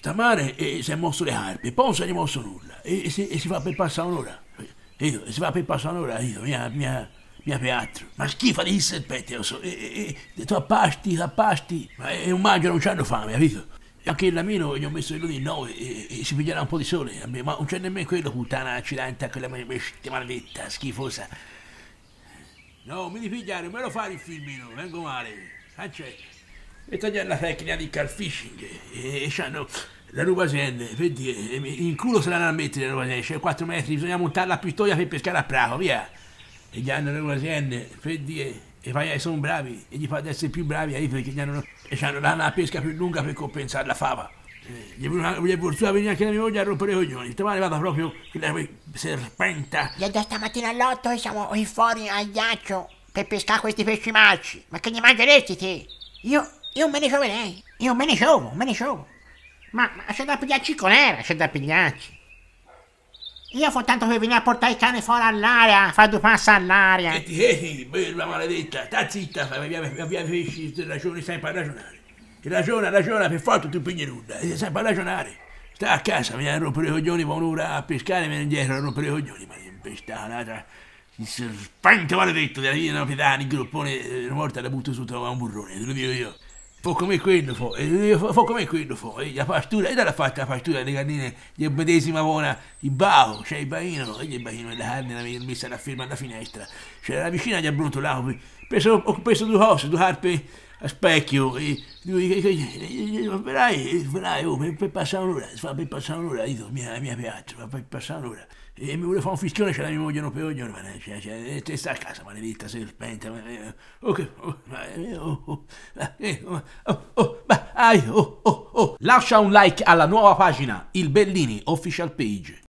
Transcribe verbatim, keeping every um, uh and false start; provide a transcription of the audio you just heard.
stamane e si è mosso le carpe, poi non si è rimosso nulla e, e, si, e si fa per passare un'ora. Io, e si fa per passare un'ora, io, mia, mia, mia Pietro. Ma schifo di serpente, lo so, e, e, e tu appasti, tu appasti, ma è un maggio non c'hanno fame, capito? E anche il lamino gli ho messo quello di no e, e, e si piglierà un po' di sole, ma non c'è nemmeno quello, puttana accidente, quella bestia maledetta, schifosa. No, mi ripigliare, non me lo fare il filmino, vengo male, non c'è. E tagliare la tecnica di carfishing e, e c'hanno la Rubasien, vedi, in culo se l'hanno a mettere la Rubasien, c'è quattro metri, bisogna montare la pistoia per pescare a Prato, via. E gli hanno la Rubasien, vedi, e, e fai, sono bravi, e gli fate essere più bravi ahí perché gli hanno, e hanno la pesca più lunga per compensare la fava. Eh, gli è forzato a venire anche la mia moglie a rompere i coglioni, stamane vado proprio quella serpenta. E da stamattina all'otto siamo qui fuori al ghiaccio per pescare questi pesci marci, ma che ne mangeresti te? Io... Io me ne gioverei, io me ne giovo, me ne giovo. Ma, ma c'è da pigliarci con era, c'è da pigliarci. Io fo tanto per venire a portare il cane fuori all'aria, fare due passi all'aria. E ti chiedi, bella maledetta, sta zitta, via via pesci, ragioni, sempre a ragionare. E ragiona, ragiona, per forza tu pigli nulla, e sempre a ragionare. Sta a casa, mi viene a rompere i coglioni, va un'ora a pescare, mi viene indietro a rompere i coglioni, ma è impestata. Il serpente maledetto della via napoletana, il gruppone, una volta la butto sotto a un burrone, te lo dico io. Fo come quello, fo, fo come quello, fo, e la pastura, e dalla fatta la pastura delle galline di medesima buona, il bao, c'è il baino, e il baino e la carne l'aveva messa la ferma alla finestra, c'era la vicina gli abbrontolavo, ho preso due cose, due carpe a specchio, e vedrai, vedrai, oh, per, per passare un'ora, si fa per passare un'ora, io, mia, mia Pietro, per passare un'ora. E mi vuole fare un fischione, c'è la mia moglie, non per ognuno, ma c'è, c'è, c'è, sta a casa, maledetta serpente, ma, ok, oh, oh, oh, oh, oh, oh, oh, oh, oh. Lascia un like alla nuova pagina, il Bellini Official Page.